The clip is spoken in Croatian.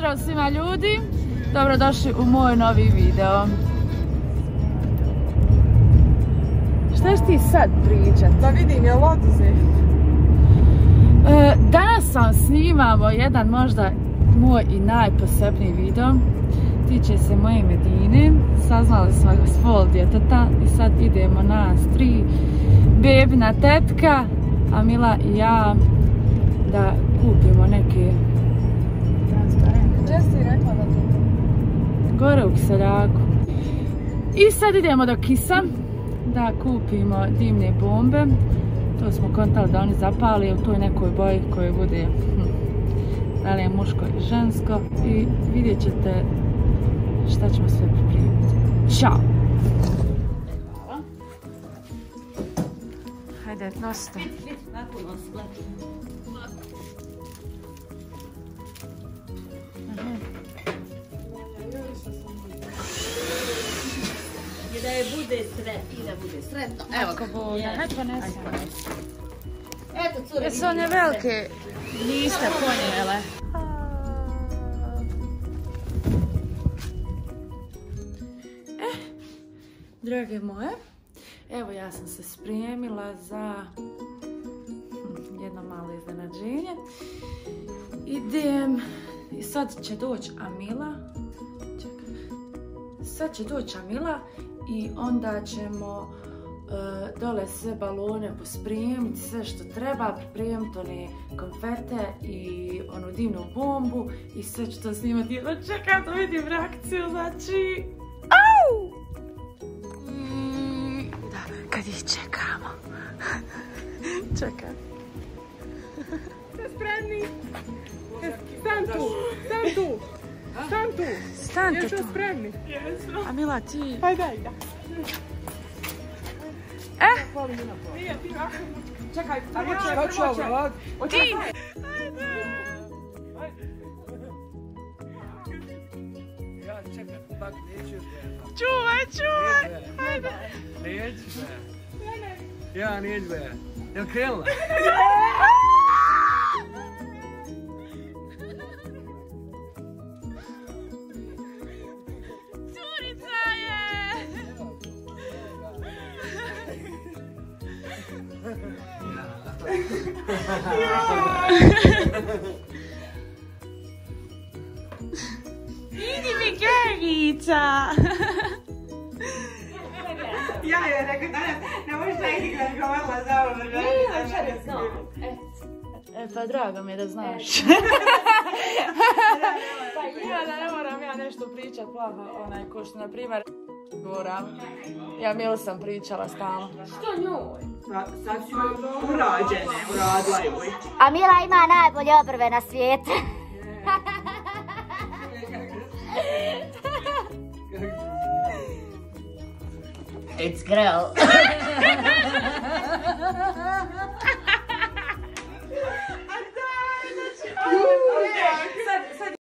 pozdrav svima ljudi, dobrodošli u moj novi video. Šta ćeš ti sad pričat? Da vidim, je li oduzet? Danas vam snimamo jedan možda moj i najposebniji video. Tiče se moje Medine. Saznali smo spol djeteta i sad idemo nas tri, bebina tetka, Amila i ja, da kupimo neke transparente. Gdje si rekla da to? Gore u Kiseljaku. I sad idemo do Kisa da kupimo dimne bombe. To smo kontali da oni zapali u toj nekoj boji koja bude da li je muško i žensko. I vidjet ćete šta ćemo sve pripremiti. Ćao! Hajde, nosite. I da je bude sretno. Evo Kako bude. Hajde ponesem. Eto, cure. Jesu one velike liste ponijele? Drage moje, evo ja sam se spremila za jedno malo iznenađenje. Idem i sad će doći Amila. Čekaj. Sad će doći Amila i onda ćemo dole sve balone pospremiti, sve što treba, pripremiti one konfete i onu dimnu bombu i sve ću to snimati. Čekam da vidim reakciju, znači... Au! Kad ih čekamo. Čekam. Ste spremni? Stan tu, stan tu, stan tu. Stanite tu. Jesu spremni? A Mila, ti... Hajde, ajde. Nije, ti ovako. Čekaj, prvo će. Ti! Ja čekam, tak neću. Čuvaj! Hajde! Neću be. Ja neću be. Jel krenula? Curica je! Idi mi Gerica! Ja je rekao danas, ne možeš da igraš govorila za ovo vrlo. Pa drago mi je da znaš. Ja da ne moram ja nešto pričat plaho, onaj ko što na primjer moram. Ja Milu sam pričala stalno. Što njoj? Sad su urađene, uradila joj. A Mila ima najbolje obrve na svijetu. It's girl.